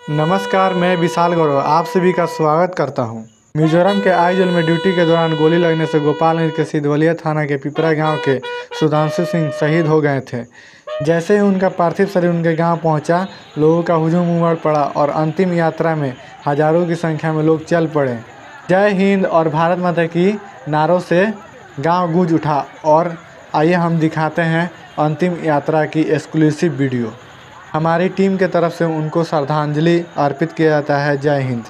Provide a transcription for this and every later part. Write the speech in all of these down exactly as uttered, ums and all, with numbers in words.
नमस्कार, मैं विशाल गौरव आप सभी का स्वागत करता हूं। मिजोरम के आइजोल में ड्यूटी के दौरान गोली लगने से गोपालगंज के सिधवलिया थाना के पिपरा गांव के सुधांशु सिंह शहीद हो गए थे। जैसे ही उनका पार्थिव शरीर उनके गांव पहुंचा, लोगों का हुजूम उमड़ पड़ा और अंतिम यात्रा में हजारों की संख्या में लोग चल पड़े। जय हिंद और भारत माता की नारों से गाँव गूंज उठा। और आइए हम दिखाते हैं अंतिम यात्रा की एक्सक्लूसिव वीडियो। हमारी टीम के तरफ से उनको श्रद्धांजलि अर्पित किया जाता है। जय हिंद।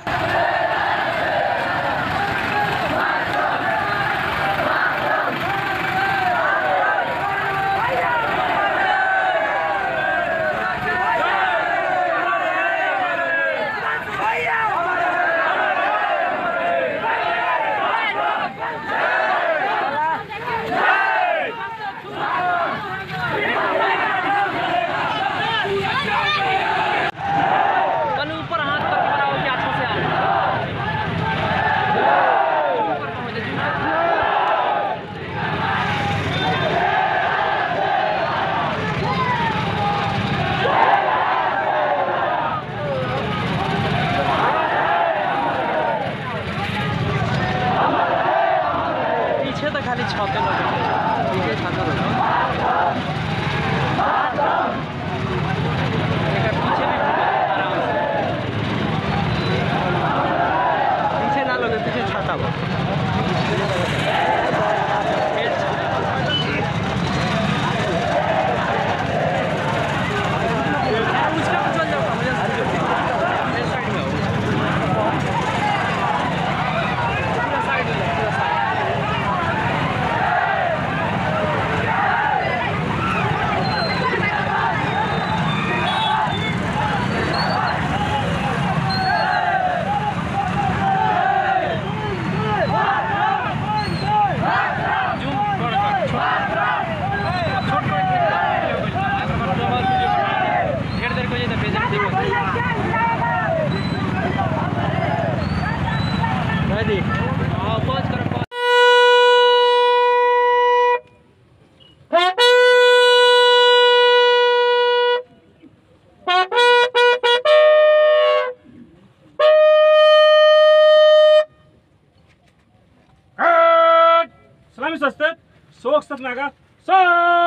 पीछे तो खाली छाते लगे, पीछे छाता लगा। पीछे भी आराम से पीछे ना लगे, पीछे छाता हुआ। Ready? Oh, pause करो, pause. Salami sastet, soğuk statnaga, sağ.